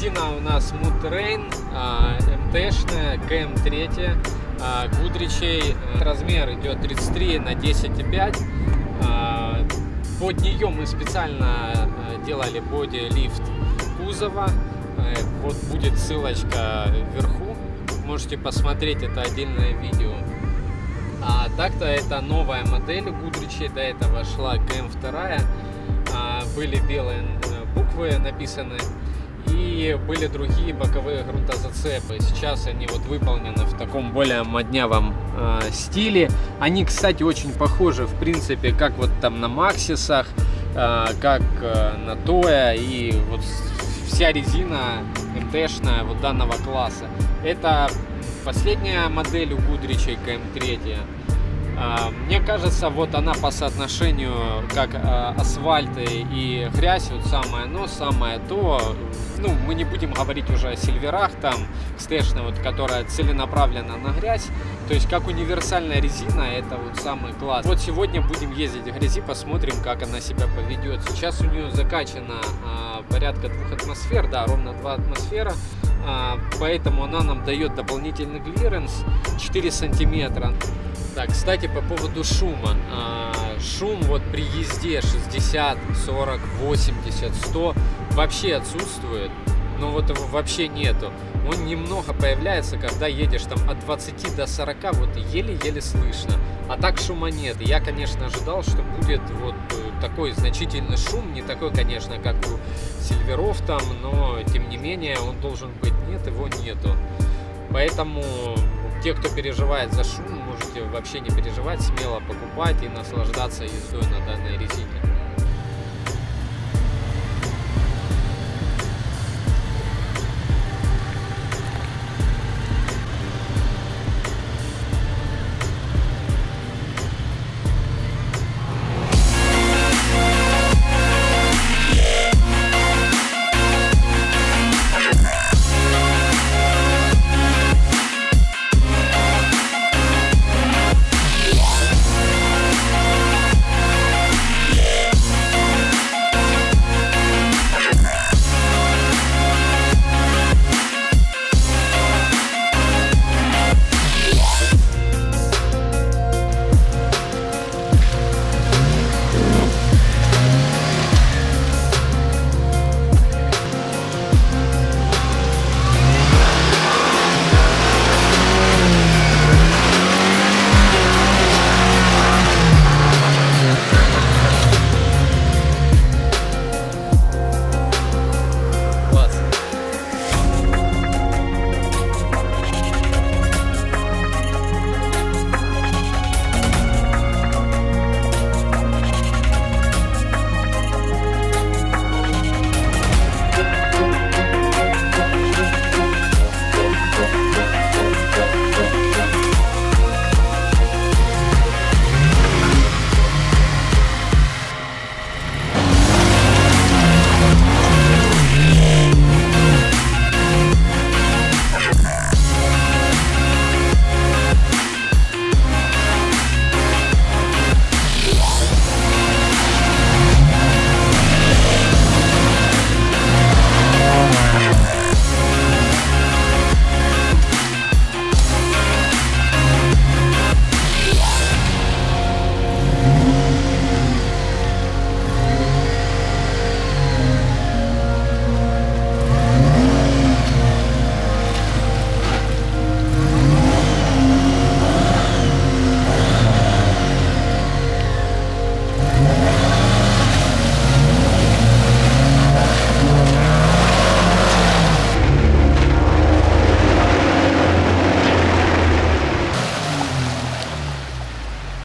резина у нас Mood-Terrain, МТшная, КМ3, Гудричей. Размер идет 33 на 10,5. Под нее мы специально делали боди-лифт кузова. Вот будет ссылочка вверху. Можете посмотреть, это отдельное видео. А так-то это новая модель Гудричей. До этого шла КМ2. Были белые буквы написаны. И были другие боковые грунтозацепы. Сейчас они вот выполнены в таком более моднявом стиле. Они, кстати, очень похожи, в принципе, как вот там на Максисах, как на Тоя. И вот вся резина МТшная вот данного класса. Это последняя модель у Гудричей КМ3. Мне кажется, вот она по соотношению как асфальт и грязь, вот самое то. Ну, мы не будем говорить уже о сильверах, там, стэшная, вот, которая целенаправлена на грязь. То есть, как универсальная резина, это вот самый класс. Вот сегодня будем ездить в грязи, посмотрим, как она себя поведет. Сейчас у нее закачано порядка 2 атмосфер, да, ровно 2 атмосфера. Поэтому она нам дает дополнительный клиренс 4 сантиметра. Так, кстати, по поводу шума. Шум вот при езде 60, 40, 80, 100 вообще отсутствует. Но вот его вообще нету. Он немного появляется, когда едешь там от 20 до 40, вот еле-еле слышно. А так шума нет. Я, конечно, ожидал, что будет вот такой значительный шум. Не такой, конечно, как у сильверов там, но тем не менее он должен быть. Нет, его нету. Поэтому те, кто переживает за шум, можете вообще не переживать, смело покупать и наслаждаться ездой на данной резине.